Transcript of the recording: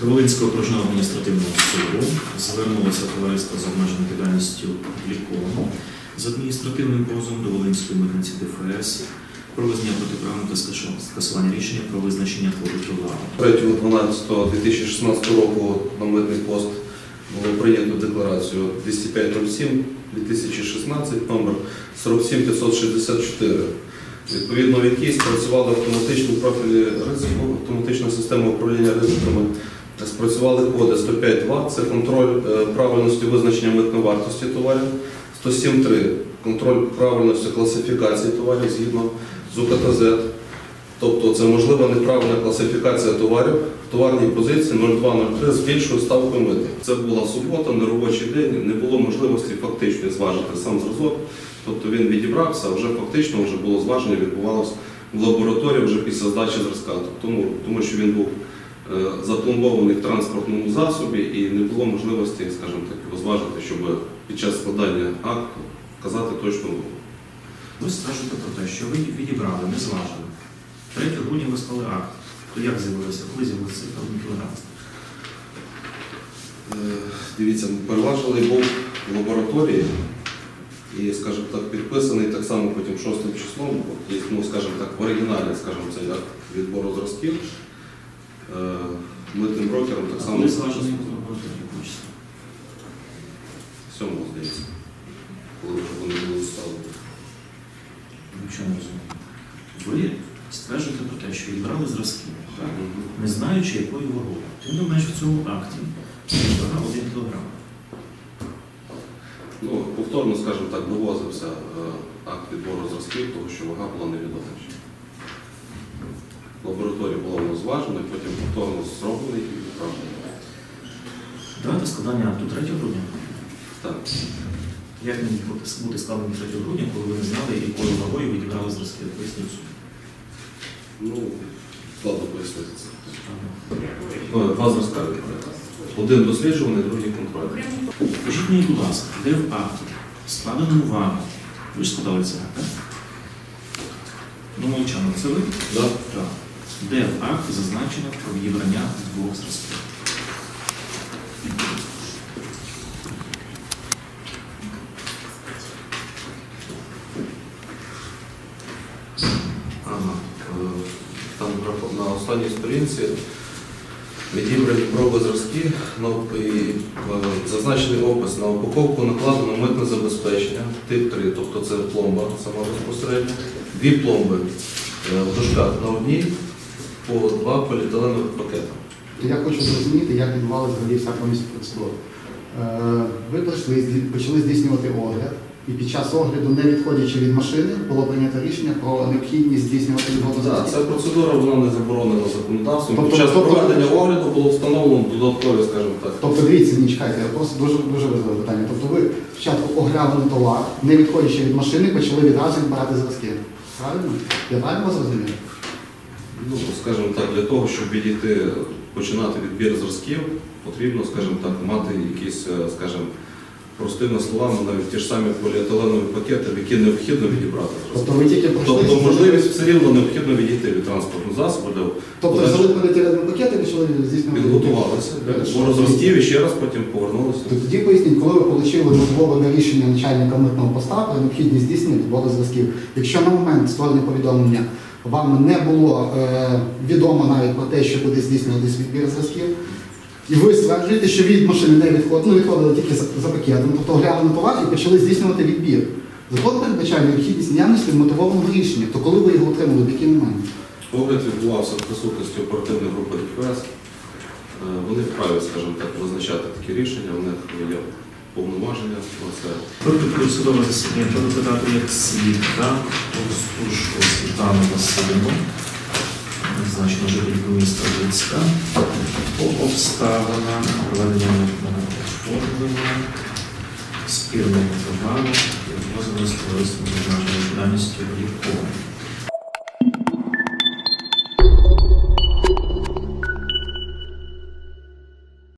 До Волинського окружного адміністративного суду звернулося товариство з обмеженою відповідальністю «Лікон» з адміністративним позовом до Волинської митниці ДФС про визнання протиправного та скасування рішення про визначення товару. 3.12.2016 року на митний пост було прийнято декларацію 20507-2016, номер 47564, відповідно в якій спрацювали автоматичні профілі ризику, автоматична система управління ризиками, спрацювали коди 105.2, це контроль правильності визначення митної вартості товарів, 107.3 контроль правильності класифікації товарів згідно з УКТЗ. Тобто це можлива неправильна класифікація товарів в товарній позиції 0203 з більшою ставкою мита. Це була субота, неробочий день, не було можливості фактично зважити сам зразок. Тобто він відібрався, а вже фактично було зваження, відбувалося в лабораторії вже після здачі зразка. Тому що він був запломбований в транспортному засобі і не було можливості, скажімо так, його зважити, щоб під час складання акту вказати точну вагу. Ви стверджуєте про те, що ви відібрали, не зважили. 3 грудня ви склали акт. То як з'явилося? Коли з'явилося цей кілограм? Дивіться, переважений був в лабораторії і, скажімо так, підписаний так само потім 6 числом, скажімо так, в оригіналі, скажімо, цей акт відбору зразків. Митним брокером так само. Коли зважений в лабораторії? 7-го, здається, коли вже вони були вставлені. Нічого не розумію. Ви стверджуєте про те, що відбрали зразки, не знаючи, якою вагою. Тим не менше в цьому акті вага 1 кілограм. Повторно, скажімо так, довозився акт відбору зразків, тому що вага була невідома. Лабораторія була воно зважена, потім повторно зроблений і відправлений. Дата складання акту 3 грудня? Так. Як мені бути складений 3 грудня, коли ви не знали, якою вагою ви відібрали зразки? Поясніть суд. Складно пояснити це. Два зразка відбувають. Один досліджуваний, другий контрольний. Скажіть мені, будь ласка, де в акті складеному вами? Ви ж складали це акт, так? Молчано, це ви? Так. Так. Де в акті зазначено про відібрання двох зразків? Там на останній сторінці відібрані проби зразки, зазначений опис на упаковку накладено митне забезпечення, тип 3, тобто це пломба сама безпосередньо, 2 пломби в дужках на одній по 2 поліетиленових пакети. Я хочу зрозуміти, як відбувалася взагалі вся повністю процедура. Ви почали здійснювати огляд, і під час огляду, не відходячи від машини, було прийнято рішення про необхідність здійснювати відводу зразків. Так, ця процедура вона не заборонена законодавством. Під час проведення огляду було встановлено додаткові, скажімо так. Тобто, дивіться, не чекайте, просто дуже важливе питання. Тобто ви спочатку оглянули товар, не відходячи від машини, почали відразу відбирати зразки. Правильно? Я правильно вас розумію? Скажімо так, для того, щоб починати відбір зразків, потрібно, скажімо так, мати якісь, скажімо, простими словами, навіть ті ж самі поліетиленові пакети, які необхідно відібрати зразки. Тобто ви тільки пройшли... Тобто можливість все рівно необхідно відійти від транспортного засобу. Тобто взяли поліетиленові пакети і почали здійснювати... Підготувалися, збору зразків і ще раз потім повернулися. Тоді поясніть, коли ви отримали мотивоване рішення начальника митного поста про необхідність здійснення відбору зразків. Якщо на момент створення повідомлення вам не було відомо навіть про те, що буде здійснюватись відбір зразків, і ви стверджуєте, що від машини не відходили тільки за пакетом, тобто оглянули товар і почали здійснювати відбір. Закон передбачає необхідність наявності мотивованого рішення. То коли ви його отримали, в який момент? Огляд відбувався в присутності оперативної групи ДФС. Вони вправі, скажімо так, визначати такі рішення, у них є повноваження на це. Ви судове засідання допитати як свідка Остужко Світлану Василівну, значно жительку міста Луцька, по обставинам проведення митного оформлення спірного товару і відвозили з товариством з обмеженою відповідальністю «Лікон».